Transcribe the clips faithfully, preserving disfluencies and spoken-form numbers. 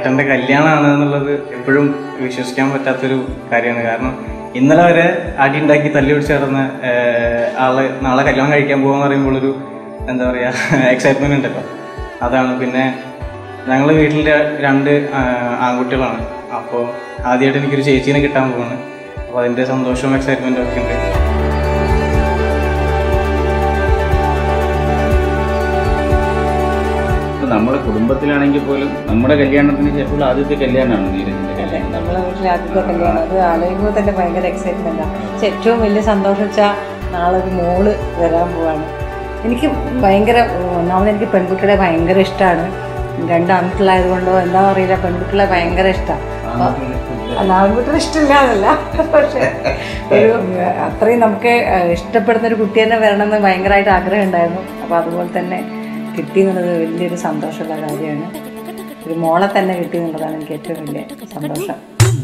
ഏട്ടൻ്റെ കല്യാണമാണ് എന്നുള്ളത് എപ്പോഴും വിശ്വസിക്കാൻ പറ്റാത്തൊരു കാര്യമാണ്. കാരണം ഇന്നലെ വരെ അടി ഉണ്ടാക്കി തല്ലി പിടിച്ച് കിടന്ന ആള് നാളെ കല്യാണം കഴിക്കാൻ പോകുമെന്ന് പറയുമ്പോഴൊരു എന്താ പറയുക എക്സൈറ്റ്മെൻറ്റ് ഉണ്ടല്ലോ, അതാണ്. പിന്നെ ഞങ്ങൾ വീട്ടിൽ രണ്ട് ആൺകുട്ടികളാണ്. അപ്പോൾ ആദ്യമായിട്ട് എനിക്കൊരു ചേച്ചീനെ കിട്ടാൻ പോവാണ്. അപ്പോൾ അതിൻ്റെ സന്തോഷവും എക്സൈറ്റ്മെൻറ്റും ഒക്കെ ഉണ്ട്. നമ്മുടെ കുടുംബത്തിലാണെങ്കിൽ പോലും നമ്മുടെ കല്യാണത്തിന് ശേഷമുള്ള ആദ്യത്തെ കല്യാണമാണ് നീരജിന്റെ കല്യാണം. നമ്മളെ വീട്ടിലെ ആദ്യത്തെ കല്യാണം. അത് ആലോചിക്കുമ്പോൾ തന്നെ ഭയങ്കര എക്സൈറ്റ്മെൻറ്റാണ്. പക്ഷെ ഏറ്റവും വലിയ സന്തോഷം വെച്ചാൽ നാളെ ഒരു മോള് വരാൻ പോവാണ്. എനിക്ക് ഭയങ്കര ഒന്നാമത് എനിക്ക് പെൺകുട്ടികളെ ഭയങ്കര ഇഷ്ടമാണ്. രണ്ട് ആൺകുട്ടികളായതുകൊണ്ടോ എന്താ അറിയില്ല, പെൺകുട്ടികളെ ഭയങ്കര ഇഷ്ടമാണ്. അല്ല, ആൺകുട്ടികളെ ഇഷ്ടമില്ല എന്നല്ല, പക്ഷെ ഒരു അത്രയും നമുക്ക് ഇഷ്ടപ്പെടുന്ന ഒരു കുട്ടി തന്നെ വരണമെന്ന് ഭയങ്കരമായിട്ട് ആഗ്രഹം ഉണ്ടായിരുന്നു. അപ്പോൾ അതുപോലെ തന്നെ കിട്ടി എന്നുള്ളത് വലിയൊരു സന്തോഷമുള്ള കാര്യമാണ്. ഒരു മോളെ തന്നെ കിട്ടി എന്നുള്ളതാണ് എനിക്ക് ഏറ്റവും വലിയ സന്തോഷം.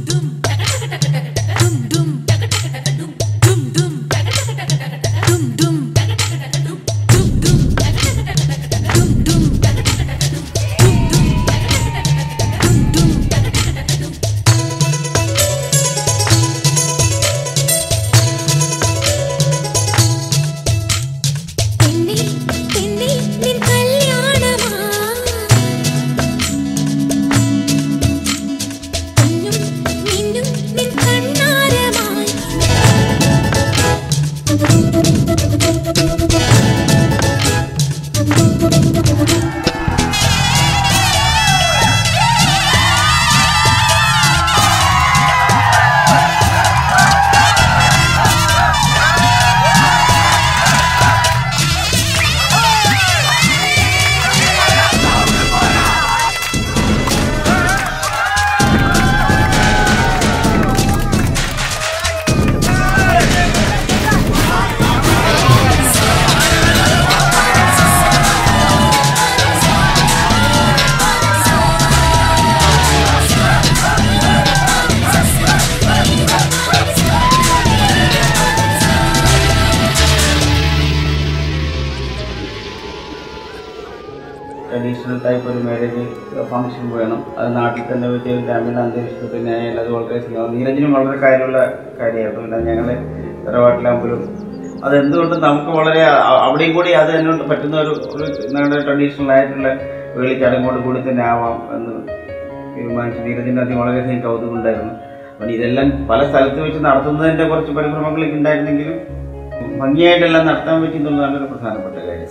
ട്രഡീഷണൽ ടൈപ്പ് ഒരു മാരേജ് ഫംഗ്ഷൻ വേണം. അത് നാട്ടിൽ തന്നെ വെച്ച് ഗ്രാമീണ അന്തരീക്ഷത്തിന് അത് വളരെ സ്നേഹം. നീരജിനും വളരെ കാര്യമുള്ള കാര്യമായിരുന്നു. പിന്നെ ഞങ്ങൾ തറവാട്ടിലാകുമ്പോഴും അതെന്തുകൊണ്ടും നമുക്ക് വളരെ അവിടെയും കൂടി അത് തന്നെ പറ്റുന്ന ഒരു ഒരു ഞങ്ങളുടെ ട്രഡീഷണൽ ആയിട്ടുള്ള വേളി ചടങ്ങോട് കൂടി തന്നെ ആവാം എന്ന് തീരുമാനിച്ചു. നീരജിൻ്റെ ആദ്യം വളരെയധികം കൗതുകം ഉണ്ടായിരുന്നു. അപ്പം ഇതെല്ലാം പല സ്ഥലത്ത് വെച്ച് നടത്തുന്നതിൻ്റെ കുറച്ച് പരിഭ്രമങ്ങളൊക്കെ ഉണ്ടായിരുന്നെങ്കിലും ഭംഗിയായിട്ടെല്ലാം നടത്താൻ പറ്റുന്നുള്ളതാണ് ഒരു പ്രധാനപ്പെട്ട കാര്യം.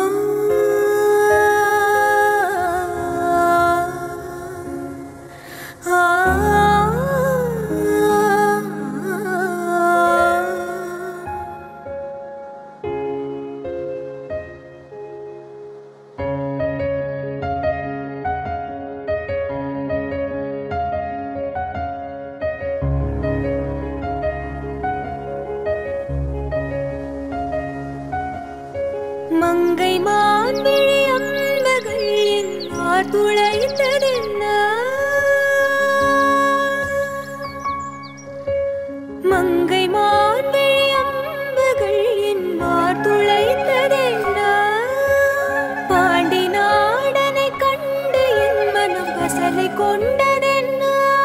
மங்கை மான்விழி அம்பகள் என்னார் துளைத்ததென்ன மங்கை மான்விழி அம்பகள் என்னார் துளைத்ததென்ன பாண்டி நாடனை கண்டு என் மனம் பசலை கொண்டதென்ன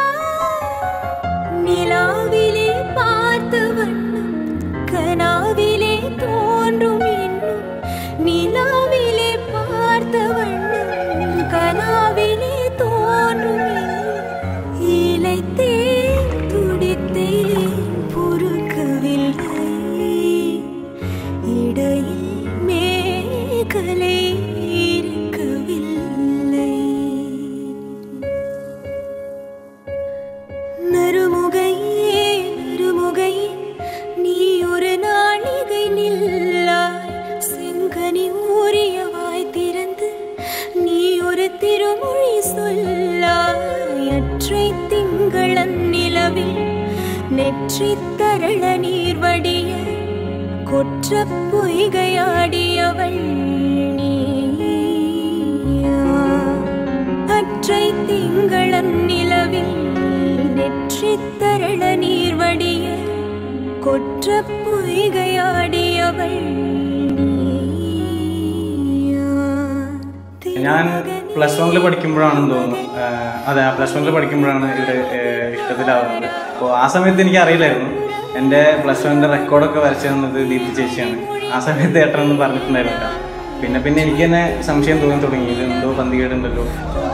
நிலாவிலே பார்த்து வண்ணம் கனாவிலே தோன்றும் நிலாவிலே பார்த்த வண்ணம் கனாவிலே தோன்றும் இலைத்தே துடித்தே பொறுக்கவில்லை இடையில் மேகலை இருக்கவில்லை நறுமுகையே நறுமுகையே நீ ஒரு நாளிகை நில்லாய் செங்கனி ஊறியவாய் திறந்து நீ ஒரு திருமொழி சொல்லாய் அற்றை திங்களன் நிலவில் நெற்றி தரள நீர் வடிய கொற்ற பொய்கையாடியவள் நீயா அற்றை திங்களன் நிலவில் நெற்றி தரள நீர் வடிய கொற்ற பொய்கையாடியவள் ഞാൻ പ്ലസ് വണ്ണിൽ പഠിക്കുമ്പോഴാണെന്ന് തോന്നുന്നു. അതെ, പ്ലസ് വണ്ണിൽ പഠിക്കുമ്പോഴാണ് ഇവിടെ ഇഷ്ടത്തിലാവുന്നത്. അപ്പോൾ ആ സമയത്ത് എനിക്ക് അറിയില്ലായിരുന്നു. എൻ്റെ പ്ലസ് വണ്ണിൻ്റെ റെക്കോർഡൊക്കെ വരച്ചു തന്നത് ദീപ്തി ചേച്ചിയാണ്. ആ സമയത്ത് ഏട്ടനൊന്നും പറഞ്ഞിട്ടുണ്ടായിരുന്നില്ല. പിന്നെ പിന്നെ എനിക്ക് തന്നെ സംശയം തോന്നി തുടങ്ങി, ഇത് എന്തോ പന്തികേടുണ്ടല്ലോ.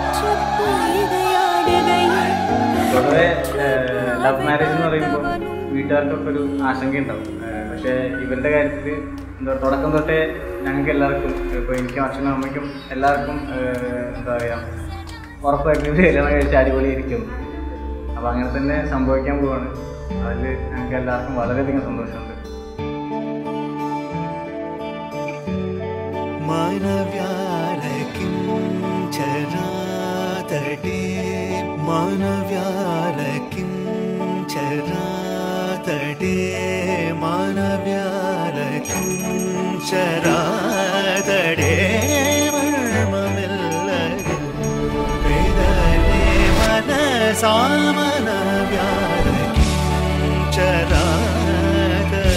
പൊതുവെ ലവ് മാരേജ് എന്ന് പറയുമ്പോൾ വീട്ടുകാർക്കൊക്കെ ഒരു ആശങ്കയുണ്ടാവും. പക്ഷേ ഇവരുടെ കാര്യത്തിൽ എന്താ തുടക്കം തൊട്ടേ ഞങ്ങൾക്ക് എല്ലാവർക്കും, ഇപ്പോൾ എനിക്കും അച്ഛനും അമ്മയ്ക്കും എല്ലാവർക്കും എന്താ പറയുക, ഉറപ്പായിട്ട് കല്യാണം കഴിച്ച് അടിപൊളിയായിരിക്കും. അപ്പോൾ അങ്ങനെ തന്നെ സംഭവിക്കാൻ പോവാണ്. അതിൽ ഞങ്ങൾക്ക് എല്ലാവർക്കും വളരെയധികം സന്തോഷമുണ്ട്. മാനവ്യാലക്കിം ചരാതടേ മാനവ്യാലക്കിം ചരാതടേ മർമ്മമില്ലരിൽ വേദനേ മനസാമനവ്യാലക്കിം ചരാതടേ.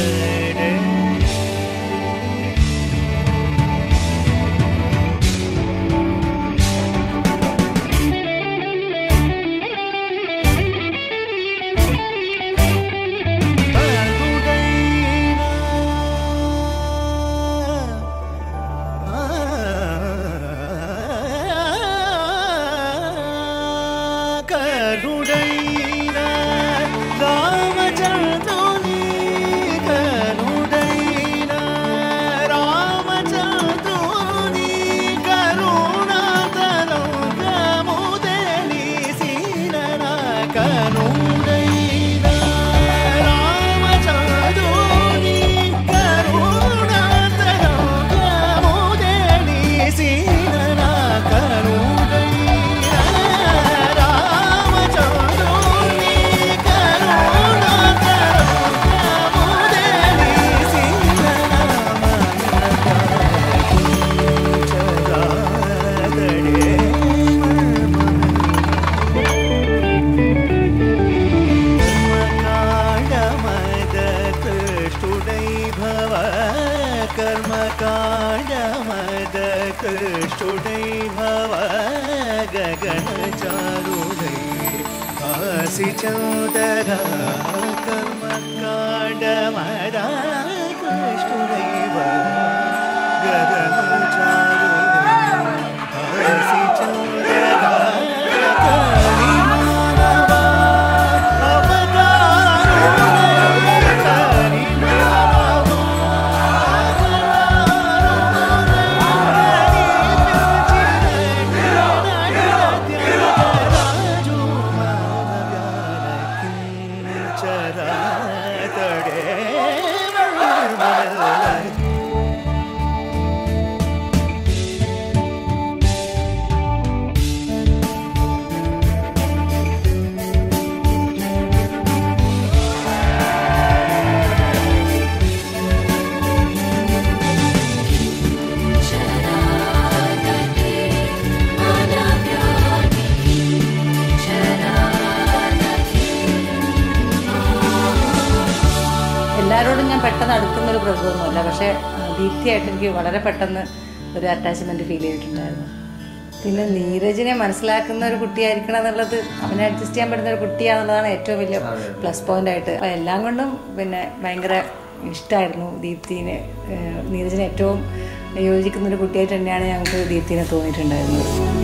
എല്ലാവരോടും ഞാൻ പെട്ടെന്ന് അടുക്കുന്നൊരു പ്രകൃതമൊന്നുമല്ല. പക്ഷേ ദീപ്തിയായിട്ട് എനിക്ക് വളരെ പെട്ടെന്ന് ഒരു അറ്റാച്ച്മെൻറ്റ് ഫീൽ ചെയ്തിട്ടുണ്ടായിരുന്നു. പിന്നെ നീരജിനെ മനസ്സിലാക്കുന്ന ഒരു കുട്ടിയായിരിക്കണം എന്നുള്ളത്, അവനെ അഡ്ജസ്റ്റ് ചെയ്യാൻ പറ്റുന്ന ഒരു കുട്ടിയാണെന്നുള്ളതാണ് ഏറ്റവും വലിയ പ്ലസ് പോയിന്റ് ആയിട്ട്. അപ്പം എല്ലാം കൊണ്ടും പിന്നെ ഭയങ്കര ഇഷ്ടമായിരുന്നു ദീപ്തിനെ. നീരജിനെ ഏറ്റവും യോജിക്കുന്നൊരു കുട്ടിയായിട്ട് തന്നെയാണ് ഞങ്ങൾക്ക് ദീപ്തിനെ തോന്നിയിട്ടുണ്ടായിരുന്നത്.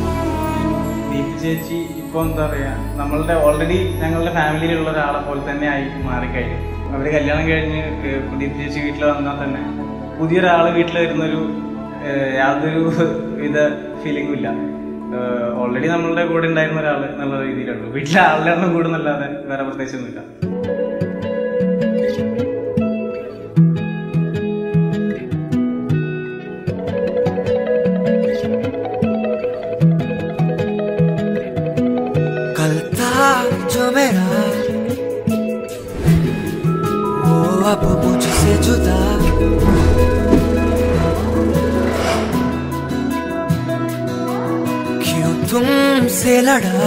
ദീപ്തി ചേച്ചി ഇപ്പോൾ എന്താ പറയുക, നമ്മളുടെ ഓൾറെഡി ഞങ്ങളുടെ ഫാമിലിയിലുള്ള ഒരാളെ പോലെ തന്നെ ആയി മാറിക്കഴിഞ്ഞു. അവർ കല്യാണം കഴിഞ്ഞ് ദീപ്തി ചേച്ചി വീട്ടിൽ വന്നാൽ തന്നെ പുതിയൊരാൾ വീട്ടിൽ വരുന്നൊരു യാതൊരു വിധ ഫീലിംഗും ഇല്ല. ഓൾറെഡി നമ്മളുടെ കൂടെ ഉണ്ടായിരുന്ന ഒരാൾ എന്നുള്ള രീതിയിലുള്ളൂ. വീട്ടിലെ ആളുടെ എണ്ണം കൂടുന്നല്ലാതെ വേറെ പ്രത്യേകിച്ചൊന്നുമില്ല. अब मुझसे जुदा क्यों तुमसे लड़ा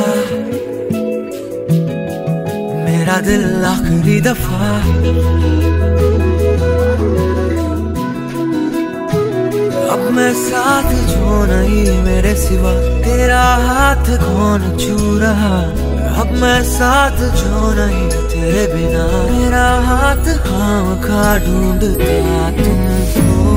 मेरा दिल आखिरी दफा. अब मैं साथ जो नहीं मेरे सिवा, तेरा हाथ कौन छू रहा। अब मैं साथ जो नहीं तेरे बिना, मेरा हाथ खाम खा ढूंढता तुमको।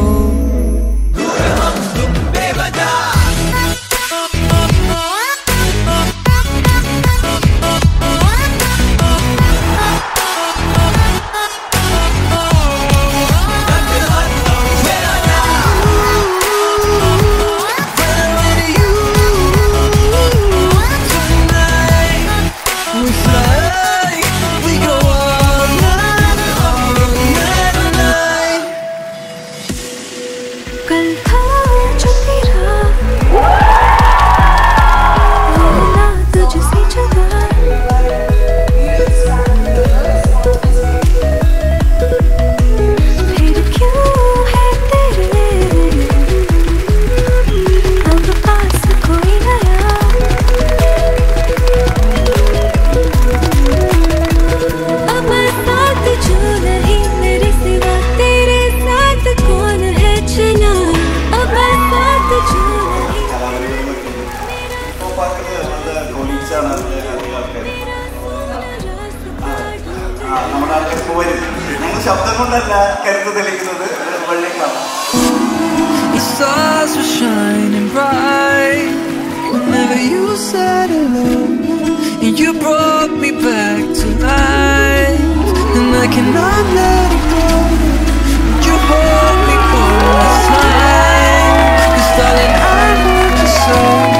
The stars were shining bright whenever you said hello, and you brought me back to life, and I cannot let it go. You hold me one last time, 'cause darling I want you so.